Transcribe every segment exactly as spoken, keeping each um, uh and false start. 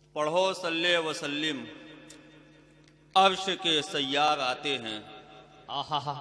पढ़ो सल्ले वसल्लिम, अर्श के सैयार आते हैं। आहा,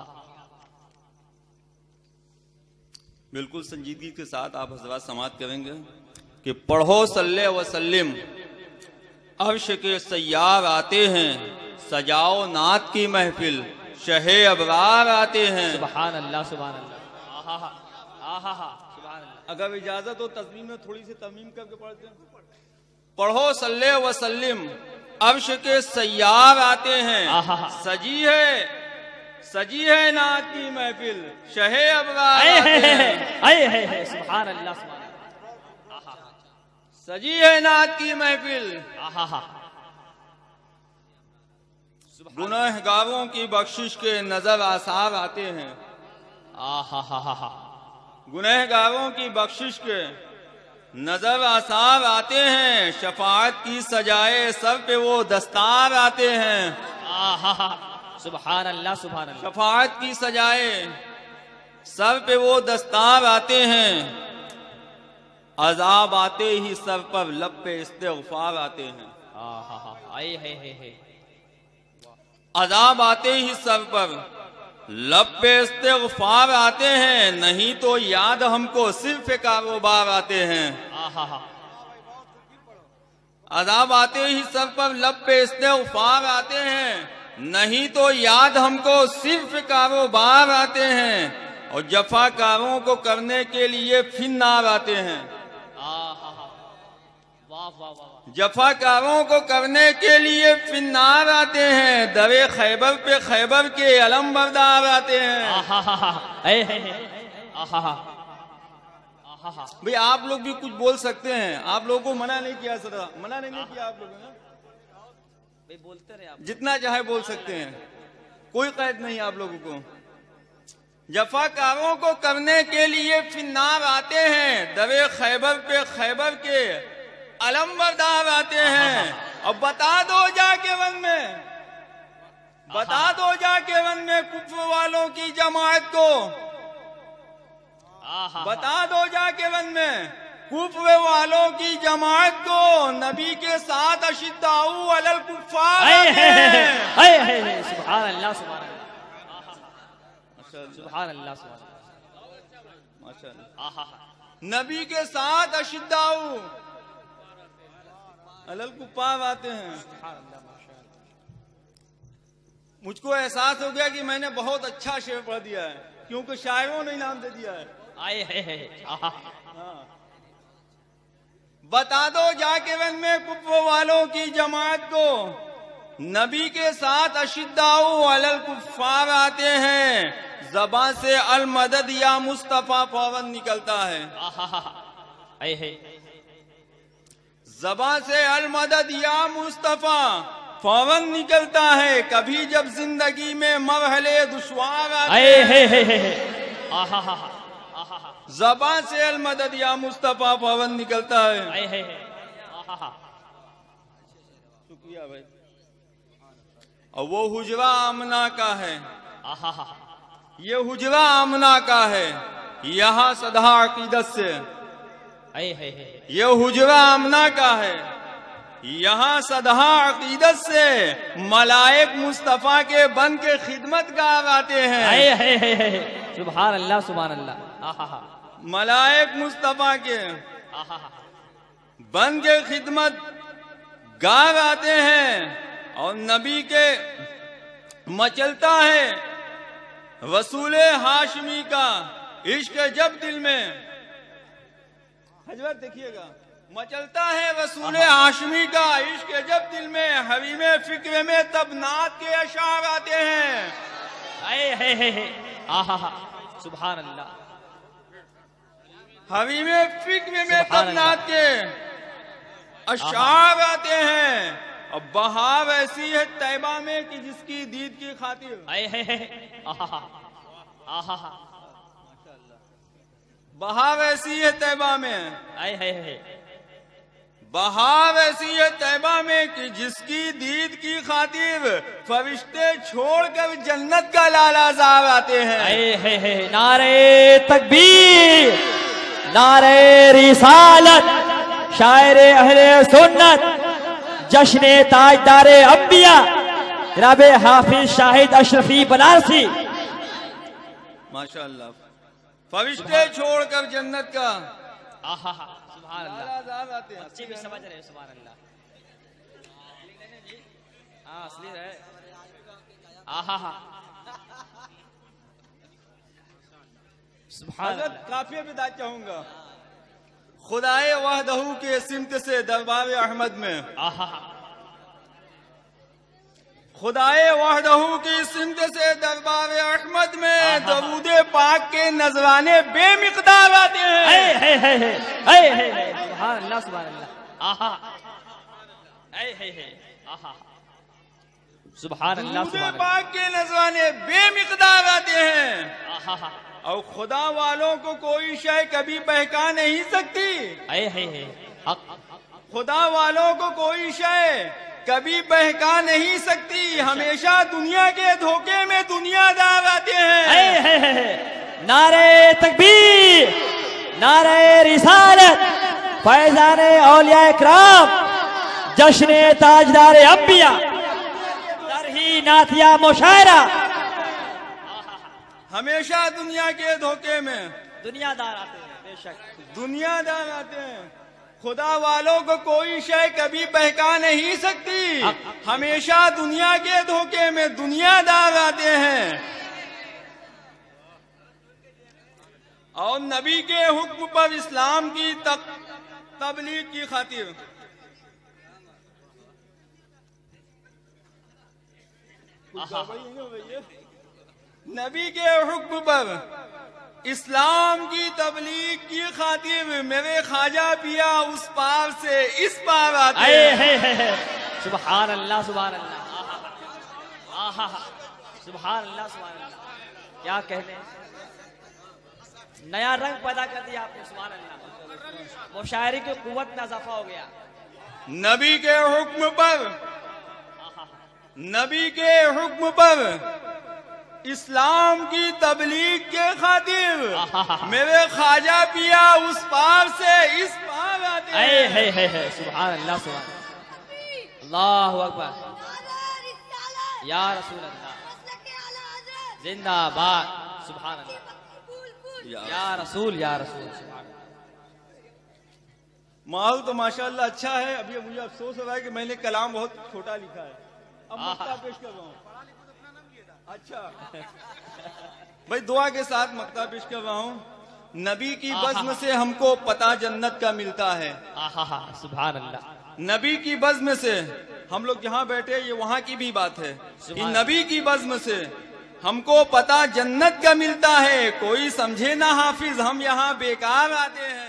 बिल्कुल संजीदगी के साथ आप हज़रात समाअत करेंगे कि पढ़ो सल्ले वसल्लिम, अर्श के सैयार आते हैं। सजाओ नात की महफिल, शहे अबरार आते हैं। सुभान अल्लाह, सुभान अल्लाह। आहा, आहा, सुभान अल्लाह। अगर इजाजत हो तस्मीम में थोड़ी सी तमीम करके पढ़ते हैं। पढ़ो सल्ले वसल्लिम, अर्श के सैयार आते हैं। सजी है सजी है नात की महफिल, शहे अबरार आते हैं। आए है, है, सुभान अल्लाह, सुभान अल्लाह। सजी है नात की महफिल, आहा, गुनहगारों की बख्शिश के नजर आसार आते हैं। आहा, गुनहगारों की बख्शिश के नजर आसार आते हैं। शफाअत की सजाए सर पे वो दस्तार आते हैं। आहा, सुभान अल्लाह, सुभान अल्लाह। शफाअत की सजाए सर पे वो दस्तार आते हैं। अजाब आते ही सर पर लब पे इस्तिग़फ़ार आते हैं। आहा, आए है, है, है। अजाब आते ही सर पर लब पे इस्तिग़फ़ार आते हैं। नहीं तो याद हमको सिर्फ कारोबार आते हैं। आहा, अजाब आते ही सर पर लब पे इस्तिग़फ़ार आते हैं। नहीं तो याद हमको सिर्फ कारोबार आते हैं। और जफाकारों को करने के लिए फिन्नार आते हैं। वाह वाह वाह। जफाकारों को करने के लिए फिन्नार आते हैं। दरे खैबर पे खैबर के अलम बरदार आते हैं। भाई आप लोग भी कुछ बोल सकते हैं, आप लोगों को मना नहीं किया सर, मना नहीं, नहीं किया आप लोगों ने, भाई बोलते रहे आप, जितना चाहे बोल सकते हैं, कोई कैद नहीं आप लोगों को। जफाकारों को करने के लिए फिन्नार आते हैं। दरे खैबर पे खैबर के अलम बरदार आते हैं। और बता दो जाके वन में, बता दो जाके वन में कुफ्र वालों की जमात को, बता दो जाके वन में कुफ्र वालों की जमात को, नबी के साथ अशिद्दाउ अलल कुफ्फार आते हैं। सुभान अल्लाह, सुभान अल्लाह, सुभान अल्लाह, सुभान अल्लाह। नबी के साथ अशिद्दाउ अलल कुफ्फार आते हैं। मुझको एहसास हो गया कि मैंने बहुत अच्छा शेर पढ़ दिया है, क्योंकि शायरों ने इनाम दे दिया है। आए है, है। बता दो जाके वन में कुफ्र वालों की जमात को, नबी के साथ अशिद्दाउ अलल कुफ्फार आते हैं। ज़बान से अल मदद या मुस्तफा फौरन निकलता है। आए है। ज़बान से अल मदद या मुस्तफा फौरन निकलता है। कभी जब जिंदगी में मरहले दुश्वार आते हैं। ज़बान से अल मदद या मुस्तफा फौरन निकलता है। शुक्रिया भाई। और वो हुजरा आमना का है, ये हुजरा आमना का है। यहाँ सदा अकीदत से, ये हुजरा आमना का है। यहाँ सदा अकीदत से मलाइक मुस्तफा के बन के खिदमत गार आते हैं। सुभान अल्लाह, सुभान अल्लाह। मलाइक मुस्तफा के बन के खिदमत गार आते हैं। और नबी के मचलता है रसूले हाशमी का इश्क जब दिल में, हजरत देखिएगा, मचलता है रसूले हाशमी का इश्क जब दिल में। हवीमे फिक्र में तब नात के अशार आते हैं। आए है, है, है। आहा, सुभान अल्लाह। हवीमे फिक्र में तब नात के अशार आते हैं। और बहार ऐसी है तैबा में कि जिसकी दीद की खातिर। आए है, है। आहा, आहा, बहार ऐसी है तैबा में, आए है, है। बहार ऐसी है तैबा में कि जिसकी दीद की खातिर फरिश्ते छोड़कर जन्नत का लालाजार आते हैं। आए है, है। नारे तकबीर, नारे रिसालत, शायर अहले सुन्नत, जश्न ताजदारे अंबिया जनाब हाफिज शाहिद अशरफी बनारसी। माशाअल्लाह, फरिश्ते छोड़कर जन्नत का आहा सुभान अल्लाह। आजाद आते हैं। अच्छी भी समझ रहे हो, सुभान अल्लाह। हाँ असली है। आहा सुभान हजरत अल्लाह। काफिया बिदा चाहूंगा। खुदाए वहदहू के सिमत से दरबार अहमद में, आहा खुदाए वहदहू की सिमत से दरबार अहमद में दरूदे पाक के नजराने बेमिकदार आते हैं। है है है है है है है सुभान अल्लाह सुभान अल्लाह। आहा है है है आहा सुभान अल्लाह दरूदे सुभान अल्लाह। पाक के नजराने बेमिकदार आते हैं आहा और खुदा वालों को कोई शय कभी बहका नहीं सकती। है है है हक खुदा वालों को कोई शय कभी बहका नहीं सकती। हमेशा दुनिया के धोखे में दुनियादार आते हैं। है है है है। नारे तकबीर, नारे रिसालत, फैजाने औलिया इकराम, जश्न ताजदारे अंबिया, तरही नाथिया मुशायरा। हमेशा दुनिया के धोखे में दुनियादार आते हैं बेशक। दुनियादार आते हैं। खुदा वालों को कोई शय कभी बहका नहीं सकती। हमेशा दुनिया के धोखे में दुनियादार आते हैं और नबी के हुक्म पर इस्लाम की तब, तबलीग की खातिर नबी के हुक्म पर इस्लाम की तबलीग की खातिर मेरे ख्वाजा पिया उस पार से इस पार आते है हैं। है है सुभान अल्लाह सुभान अल्लाह। आहा सुभान अल्लाह सुभान अल्लाह। क्या कहने, नया रंग पैदा कर दिया आपने सुभान अल्लाह। मुशायरे की कुव्वत में इजाफा हो गया। नबी के हुक्म पर नबी के हुक्म पर इस्लाम की तबलीग के खातिर मेरे ख्वाजा पिया उस पार से इस पार आते है हैं। है है है सुभान अल्लाह सुभान अल्लाह अकबर। या रसूल अल्लाह जिंदाबाद सुभान अल्लाह। या रसूल या रसूल सुभान माहौल तो माशाल्लाह अच्छा है। अभी मुझे अफसोस हो रहा है कि मैंने कलाम बहुत छोटा लिखा है। अब मक्ता पेश कर रहा हूँ। अच्छा भाई दुआ के साथ मक्ता पेश कर रहा हूँ। नबी की बज़्म से हमको पता जन्नत का मिलता है। आहा सुभान अल्लाह। नबी की बज़्म से हम लोग जहाँ बैठे ये वहाँ की भी बात है कि नबी की बज़्म से हमको पता जन्नत का मिलता है। कोई समझे ना हाफिज हम यहाँ बेकार आते हैं।